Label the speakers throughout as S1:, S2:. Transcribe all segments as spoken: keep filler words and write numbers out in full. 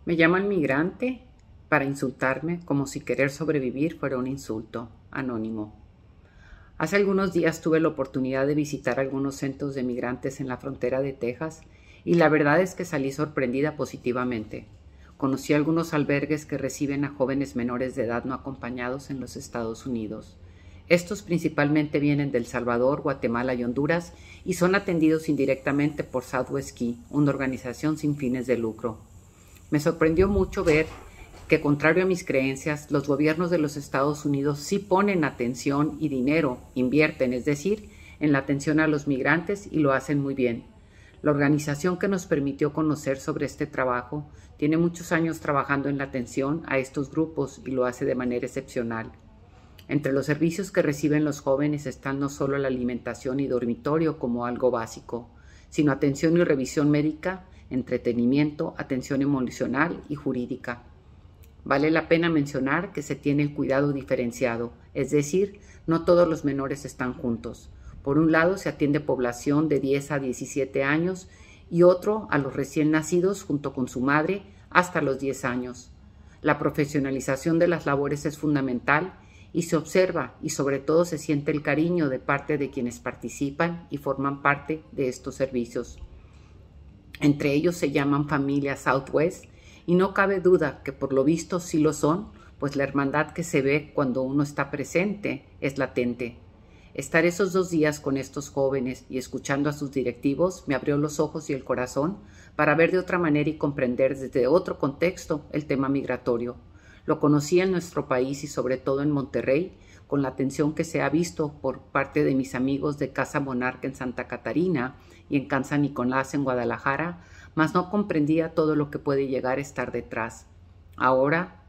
S1: Me llaman migrante para insultarme como si querer sobrevivir fuera un insulto. Anónimo. Hace algunos días tuve la oportunidad de visitar algunos centros de migrantes en la frontera de Texas y la verdad es que salí sorprendida positivamente. Conocí algunos albergues que reciben a jóvenes menores de edad no acompañados en los Estados Unidos. Estos principalmente vienen de El Salvador, Guatemala y Honduras y son atendidos indirectamente por Southwest Key, una organización sin fines de lucro. Me sorprendió mucho ver que, contrario a mis creencias, los gobiernos de los Estados Unidos sí ponen atención y dinero, invierten, es decir, en la atención a los migrantes y lo hacen muy bien. La organización que nos permitió conocer sobre este trabajo tiene muchos años trabajando en la atención a estos grupos y lo hace de manera excepcional. Entre los servicios que reciben los jóvenes están no solo la alimentación y dormitorio como algo básico, sino atención y revisión médica, entretenimiento, atención emocional y jurídica. Vale la pena mencionar que se tiene el cuidado diferenciado, es decir, no todos los menores están juntos. Por un lado se atiende población de diez a diecisiete años y otro a los recién nacidos junto con su madre hasta los diez años. La profesionalización de las labores es fundamental y se observa y sobre todo se siente el cariño de parte de quienes participan y forman parte de estos servicios. Entre ellos se llaman familias Southwest y no cabe duda que por lo visto sí lo son, pues la hermandad que se ve cuando uno está presente es latente. Estar esos dos días con estos jóvenes y escuchando a sus directivos me abrió los ojos y el corazón para ver de otra manera y comprender desde otro contexto el tema migratorio. Lo conocí en nuestro país y sobre todo en Monterrey, con la atención que se ha visto por parte de mis amigos de Casa Monarca en Santa Catarina y en Casa Nicolás en Guadalajara, mas no comprendía todo lo que puede llegar a estar detrás. Ahora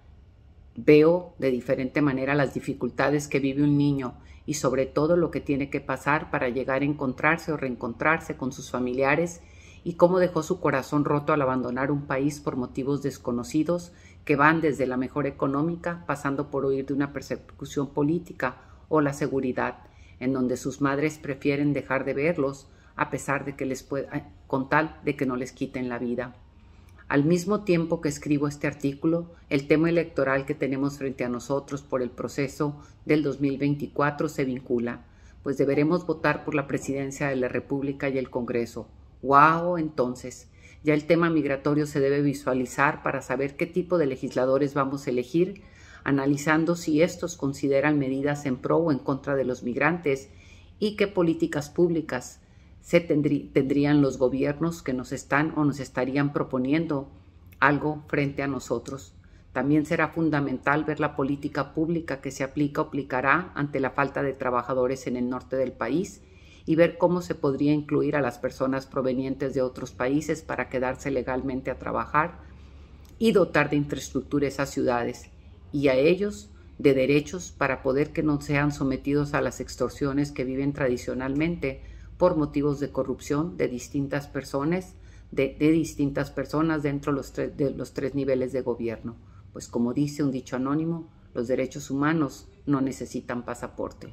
S1: veo de diferente manera las dificultades que vive un niño y sobre todo lo que tiene que pasar para llegar a encontrarse o reencontrarse con sus familiares y cómo dejó su corazón roto al abandonar un país por motivos desconocidos que van desde la mejora económica pasando por huir de una persecución política o la seguridad, en donde sus madres prefieren dejar de verlos a pesar de que les pueda, con tal de que no les quiten la vida. Al mismo tiempo que escribo este artículo, el tema electoral que tenemos frente a nosotros por el proceso del dos mil veinticuatro se vincula, pues deberemos votar por la presidencia de la República y el Congreso. ¡Wow! Entonces, ya el tema migratorio se debe visualizar para saber qué tipo de legisladores vamos a elegir, analizando si estos consideran medidas en pro o en contra de los migrantes y qué políticas públicas se tendrí, tendrían los gobiernos que nos están o nos estarían proponiendo algo frente a nosotros. También será fundamental ver la política pública que se aplica o aplicará ante la falta de trabajadores en el norte del país y ver cómo se podría incluir a las personas provenientes de otros países para quedarse legalmente a trabajar y dotar de infraestructura esas ciudades y a ellos de derechos para poder que no sean sometidos a las extorsiones que viven tradicionalmente por motivos de corrupción de distintas personas, de, de distintas personas dentro de los, tres, de los tres niveles de gobierno. Pues como dice un dicho anónimo, los derechos humanos no necesitan pasaporte.